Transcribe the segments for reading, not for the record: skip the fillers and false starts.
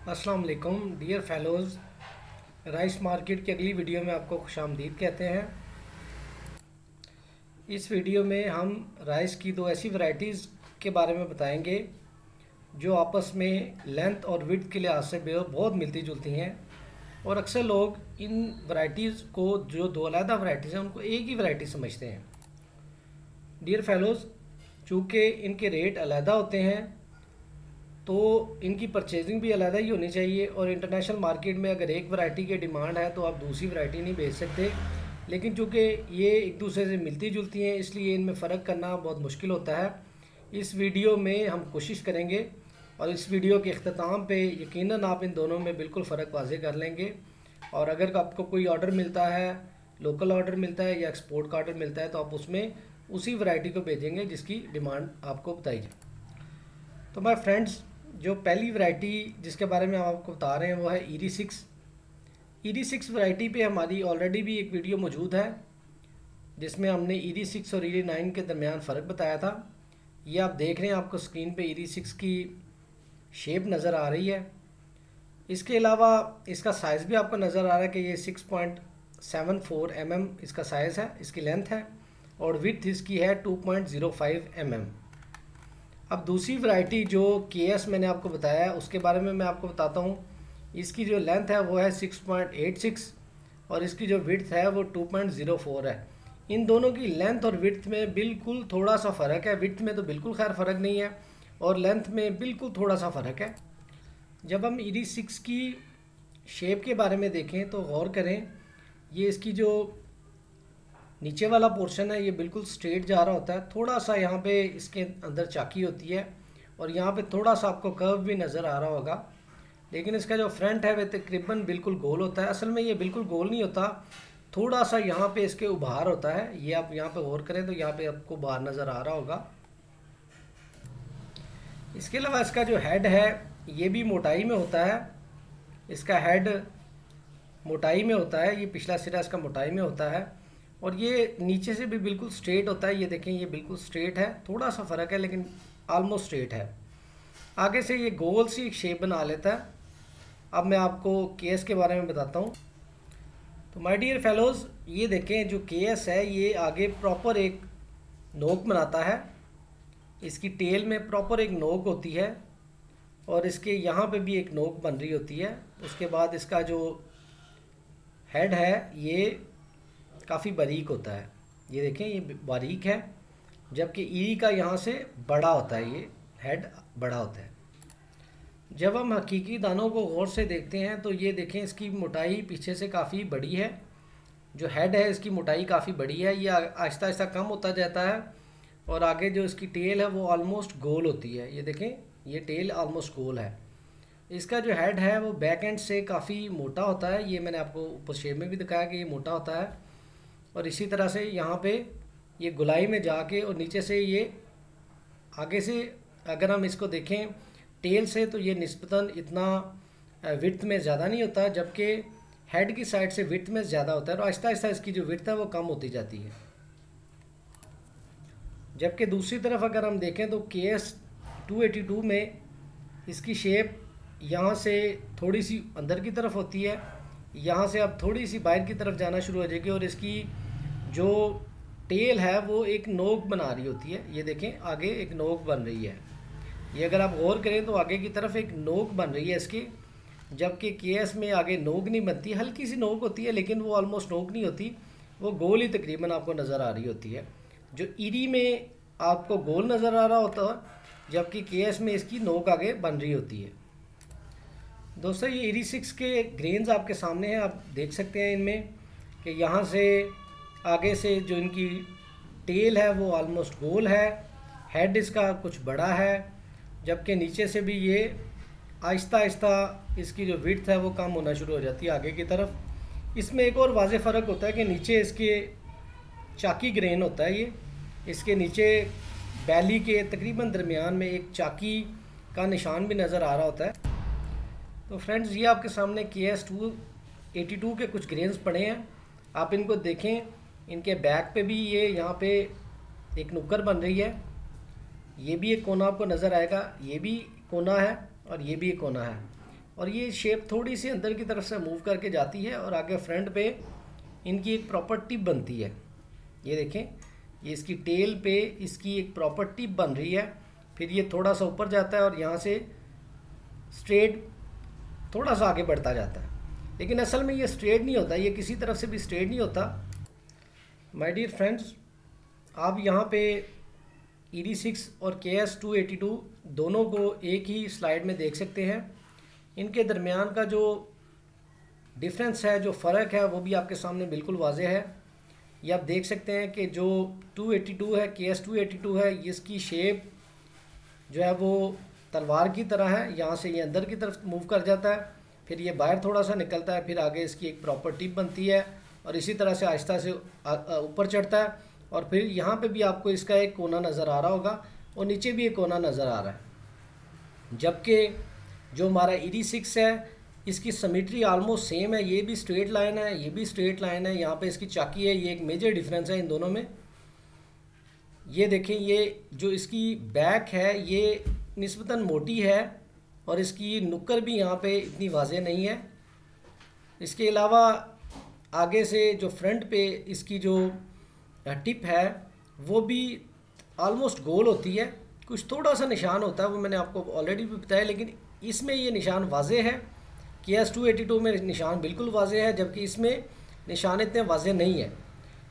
अस्सलाम वालेकुम dear fellows. Rice market की अगली वीडियो में आपको खुशामदीद कहते हैं। इस वीडियो में हम राइस की दो ऐसी वैरायटीज़ के बारे में बताएंगे जो आपस में लेंथ और विड्थ के लिहाज से बहुत मिलती जुलती हैं, और अक्सर लोग इन वैरायटीज़ को, जो दो अलग वैरायटीज़ हैं, उनको एक ही वैरायटी समझते हैं। डियर फेलोज़, चूँकि इनके रेट अलग होते हैं तो इनकी परचेजिंग भी अलग ही होनी चाहिए, और इंटरनेशनल मार्केट में अगर एक वैरायटी की डिमांड है तो आप दूसरी वैरायटी नहीं बेच सकते। लेकिन चूँकि ये एक दूसरे से मिलती जुलती हैं, इसलिए इनमें फ़र्क करना बहुत मुश्किल होता है। इस वीडियो में हम कोशिश करेंगे, और इस वीडियो के अख्ताम पे यकीनन आप इन दोनों में बिल्कुल फ़र्क वाज़ेह कर लेंगे। और अगर आपको कोई ऑर्डर मिलता है, लोकल ऑर्डर मिलता है या एक्सपोर्ट का ऑर्डर मिलता है, तो आप उसमें उसी वैरायटी को भेजेंगे जिसकी डिमांड आपको बताई जाए। तो माय फ्रेंड्स, जो पहली वैरायटी जिसके बारे में हम आपको बता रहे हैं वो है ED6। ED6 वैरायटी पे हमारी ऑलरेडी भी एक वीडियो मौजूद है जिसमें हमने ED6 और ED9 के दरमियान फ़र्क बताया था। ये आप देख रहे हैं, आपको स्क्रीन पे ED6 की शेप नज़र आ रही है। इसके अलावा इसका साइज़ भी आपको नज़र आ रहा है कि ये 6.74 mm इसका साइज़ है, इसकी लेंथ है, और विड्थ इसकी है 2.05 mm। अब दूसरी वैरायटी जो KS मैंने आपको बताया है उसके बारे में मैं आपको बताता हूँ। इसकी जो लेंथ है वो है 6.86 और इसकी जो विड्थ है वो 2.04 है। इन दोनों की लेंथ और विड्थ में बिल्कुल थोड़ा सा फ़र्क है। विड्थ में तो बिल्कुल खैर फ़र्क नहीं है, और लेंथ में बिल्कुल थोड़ा सा फ़र्क है। जब हम ED6 की शेप के बारे में देखें तो गौर करें, ये इसकी जो नीचे वाला पोर्शन है ये बिल्कुल स्ट्रेट जा रहा होता है। थोड़ा सा यहाँ पे इसके अंदर चाकी होती है, और यहाँ पे थोड़ा सा आपको कर्व भी नज़र आ रहा होगा। लेकिन इसका जो फ्रंट है वह तकरीबन बिल्कुल गोल होता है। असल में ये बिल्कुल गोल नहीं होता, थोड़ा सा यहाँ पे इसके उभार होता है। ये आप यहाँ पे गौर करें तो यहाँ पे आपको उभार नज़र आ रहा होगा। इसके अलावा इसका जो हेड है ये भी मोटाई में होता है। इसका हेड मोटाई में होता है, ये पिछला सिरा इसका मोटाई में होता है, और ये नीचे से भी बिल्कुल स्ट्रेट होता है। ये देखें, ये बिल्कुल स्ट्रेट है, थोड़ा सा फ़र्क है लेकिन आलमोस्ट स्ट्रेट है। आगे से ये गोल सी एक शेप बना लेता है। अब मैं आपको KS के बारे में बताता हूँ। तो माय डियर फेलोज़, ये देखें, जो KS है ये आगे प्रॉपर एक नोक बनाता है। इसकी टेल में प्रॉपर एक नोक होती है, और इसके यहाँ पे भी एक नोक बन रही होती है। उसके बाद इसका जो हेड है ये काफ़ी बारीक होता है। ये देखें, ये बारीक है, जबकि E का यहाँ से बड़ा होता है, ये हेड बड़ा होता है। जब हम हकीकी दानों को गौर से देखते हैं तो ये देखें, इसकी मोटाई पीछे से काफ़ी बड़ी है। जो हेड है इसकी मोटाई काफ़ी बड़ी है, ये आहिस्ता आहिस्ता कम होता जाता है, और आगे जो इसकी टेल है वो ऑलमोस्ट गोल होती है। ये देखें, ये टेल ऑलमोस्ट गोल है। इसका जो हेड है वो बैक एंड से काफ़ी मोटा होता है। ये मैंने आपको ऊपर शेप में भी दिखाया कि ये मोटा होता है, और इसी तरह से यहाँ पे ये गुलाई में जाके और नीचे से ये आगे से अगर हम इसको देखें टेल से तो ये निस्बतन इतना विड्थ में ज़्यादा नहीं होता, जबकि हेड की साइड से विड्थ में ज़्यादा होता है, और आहिस्ता आहिस्ता इसकी जो विड्थ है वो कम होती जाती है। जबकि दूसरी तरफ अगर हम देखें तो KS 282 में इसकी शेप यहाँ से थोड़ी सी अंदर की तरफ होती है, यहाँ से अब थोड़ी सी बाहर की तरफ जाना शुरू हो जाएगी, और इसकी जो टेल है वो एक नोक बना रही होती है। ये देखें, आगे एक नोक बन रही है। ये अगर आप गौर करें तो आगे की तरफ एक नोक बन रही है इसकी, जबकि KS में आगे नोक नहीं बनती, हल्की सी नोक होती है, लेकिन वो ऑलमोस्ट नोक नहीं होती, वो गोल ही तकरीबन आपको नज़र आ रही होती है। जो ED में आपको गोल नज़र आ रहा होता है, जबकि KS में इसकी नोक आगे बन रही होती है। दोस्तों, ये ED6 के ग्रेन्स आपके सामने हैं, आप देख सकते हैं इनमें कि यहाँ से आगे से जो इनकी टेल है वो ऑलमोस्ट गोल है, हेड इसका कुछ बड़ा है, जबकि नीचे से भी ये आहिस्ता आहिस्ता इसकी जो विड्थ है वो कम होना शुरू हो जाती है आगे की तरफ। इसमें एक और वाज़ेह फ़र्क होता है कि नीचे इसके चाकी ग्रेन होता है। ये इसके नीचे बैली के तकरीबन दरमियान में एक चाकी का निशान भी नज़र आ रहा होता है। तो फ्रेंड्स, ये आपके सामने KS 282 के कुछ ग्रेन्स पड़े हैं, आप इनको देखें। इनके बैक पे भी ये यहाँ पे एक नुक्कर बन रही है, ये भी एक कोना आपको नज़र आएगा, ये भी कोना है और ये भी एक कोना है, और ये शेप थोड़ी सी अंदर की तरफ से मूव करके जाती है और आगे फ्रंट पे इनकी एक प्रॉपर टिप बनती है। ये देखें, ये इसकी टेल पे इसकी एक प्रॉपर टिप बन रही है। फिर ये थोड़ा सा ऊपर जाता है और यहाँ से स्ट्रेट थोड़ा सा आगे बढ़ता जाता है, लेकिन असल में ये स्ट्रेट नहीं होता, ये किसी तरफ से भी स्ट्रेट नहीं होता। माय डियर फ्रेंड्स, आप यहाँ पे ED6 और KS282 दोनों को एक ही स्लाइड में देख सकते हैं। इनके दरमियान का जो डिफरेंस है, जो फ़र्क है, वो भी आपके सामने बिल्कुल वाज़ेह है। ये आप देख सकते हैं कि जो 282 है, KS282 है, इसकी शेप जो है वो तलवार की तरह है। यहाँ से ये अंदर की तरफ मूव कर जाता है, फिर ये बाहर थोड़ा सा निकलता है, फिर आगे इसकी एक प्रॉपर टिप बनती है और इसी तरह से आहिस्ता से ऊपर चढ़ता है। और फिर यहाँ पे भी आपको इसका एक कोना नज़र आ रहा होगा और नीचे भी एक कोना नज़र आ रहा है। जबकि जो हमारा ED6 है, इसकी सिमेट्री ऑलमोस्ट सेम है। ये भी स्ट्रेट लाइन है, ये भी स्ट्रेट लाइन है। यहाँ पे इसकी चाकी है, ये एक मेजर डिफरेंस है इन दोनों में। ये देखें, ये जो इसकी बैक है ये निस्बतन मोटी है और इसकी नुक्कर भी यहाँ पे इतनी वाज़ेह नहीं है। इसके अलावा आगे से जो फ्रंट पे इसकी जो टिप है वो भी ऑलमोस्ट गोल होती है। कुछ थोड़ा सा निशान होता है, वो मैंने आपको ऑलरेडी भी बताया, लेकिन इसमें ये निशान वाज़ेह है। KS282 में निशान बिल्कुल वाज़ेह है, जबकि इसमें निशान इतने वाज़ेह नहीं है।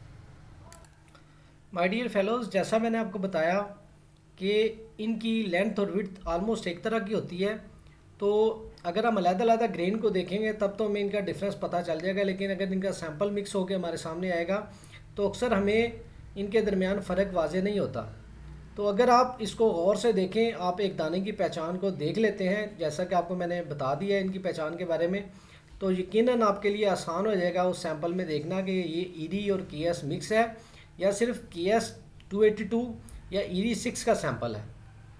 माय डियर फेलोज़, जैसा मैंने आपको बताया कि इनकी लेंथ और विड्थ ऑलमोस्ट एक तरह की होती है, तो अगर हम अलग-अलग ग्रेन को देखेंगे तब तो हमें इनका डिफरेंस पता चल जाएगा। लेकिन अगर इनका सैंपल मिक्स होकर हमारे सामने आएगा तो अक्सर हमें इनके दरमियान फ़र्क वाज़ेह नहीं होता। तो अगर आप इसको गौर से देखें, आप एक दाने की पहचान को देख लेते हैं, जैसा कि आपको मैंने बता दिया है इनकी पहचान के बारे में, तो यकीनन आपके लिए आसान हो जाएगा उस सैंपल में देखना कि ये ED और KS मिक्स है या सिर्फ KS282 या ED6 का सैंपल है।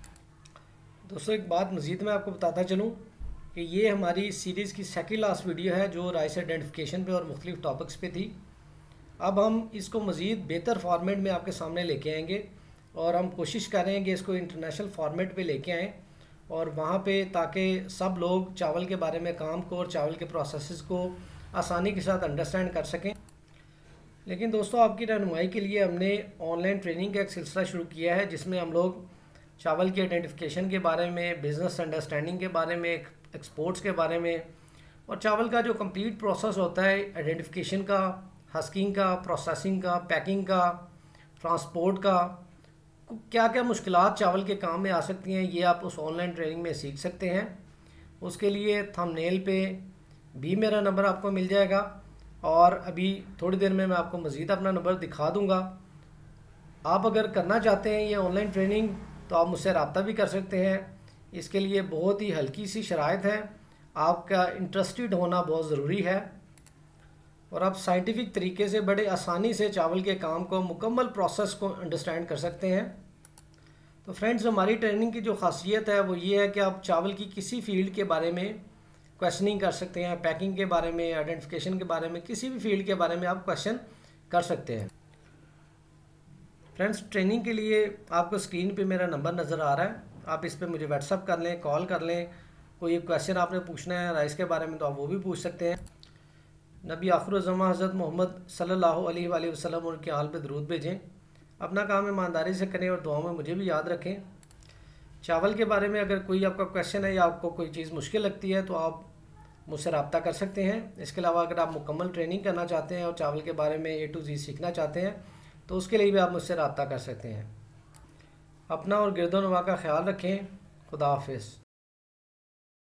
दोस्तों, एक बात मज़ीद मैं आपको बताता चलूँ कि ये हमारी सीरीज़ की सेकंड लास्ट वीडियो है जो राइस आइडेंटिफिकेशन पे और मुख्तलिफ टॉपिक्स पे थी। अब हम इसको मज़ीद बेहतर फॉर्मेट में आपके सामने लेके आएंगे और हम कोशिश करेंगे कि इसको इंटरनेशनल फॉर्मेट पे लेके आएँ और वहाँ पे, ताकि सब लोग चावल के बारे में काम को और चावल के प्रोसेसेस को आसानी के साथ अंडरस्टैंड कर सकें। लेकिन दोस्तों, आपकी रहनुमाई के लिए हमने ऑनलाइन ट्रेनिंग का एक सिलसिला शुरू किया है जिसमें हम लोग चावल की आइडेंटिफिकेशन के बारे में, बिज़नेस अंडरस्टैंडिंग के बारे में, एक्सपोर्ट्स के बारे में और चावल का जो कंप्लीट प्रोसेस होता है आइडेंटिफिकेशन का, हस्किंग का, प्रोसेसिंग का, पैकिंग का, ट्रांसपोर्ट का, क्या क्या मुश्किलात चावल के काम में आ सकती हैं, ये आप उस ऑनलाइन ट्रेनिंग में सीख सकते हैं। उसके लिए थंबनेल पे भी मेरा नंबर आपको मिल जाएगा और अभी थोड़ी देर में मैं आपको मज़ीद अपना नंबर दिखा दूंगा। आप अगर करना चाहते हैं ये ऑनलाइन ट्रेनिंग तो आप मुझसे रब्ता भी कर सकते हैं। इसके लिए बहुत ही हल्की सी शराइत है, आपका इंटरेस्टेड होना बहुत ज़रूरी है और आप साइंटिफिक तरीके से बड़े आसानी से चावल के काम को, मुकम्मल प्रोसेस को अंडरस्टैंड कर सकते हैं। तो फ्रेंड्स, हमारी ट्रेनिंग की जो खासियत है वो ये है कि आप चावल की किसी फील्ड के बारे में क्वेश्चनिंग कर सकते हैं, पैकिंग के बारे में, आइडेंटिफिकेशन के बारे में, किसी भी फील्ड के बारे में आप क्वेश्चन कर सकते हैं। फ्रेंड्स, ट्रेनिंग के लिए आपको स्क्रीन पे मेरा नंबर नज़र आ रहा है, आप इस पर मुझे व्हाट्सअप कर लें, कॉल कर लें। कोई क्वेश्चन आपने पूछना है राइस के बारे में तो आप वो भी पूछ सकते हैं। नबी आखिर ज़मा हज़रत मोहम्मद सल्लल्लाहु अलैहि वसल्लम उनके हाल पे दरूद भेजें। अपना काम ईमानदारी से करें और दुआओं में मुझे भी याद रखें। चावल के बारे में अगर कोई आपका क्वेश्चन है या आपको कोई चीज़ मुश्किल लगती है तो आप मुझसे रब्ता कर सकते हैं। इसके अलावा अगर आप मुकम्मल ट्रेनिंग करना चाहते हैं और चावल के बारे में A to Z सीखना चाहते हैं तो उसके लिए भी आप मुझसे रब्ता कर सकते हैं। अपना और गिरदोनवा का ख्याल रखें। खुदा हाफिज़।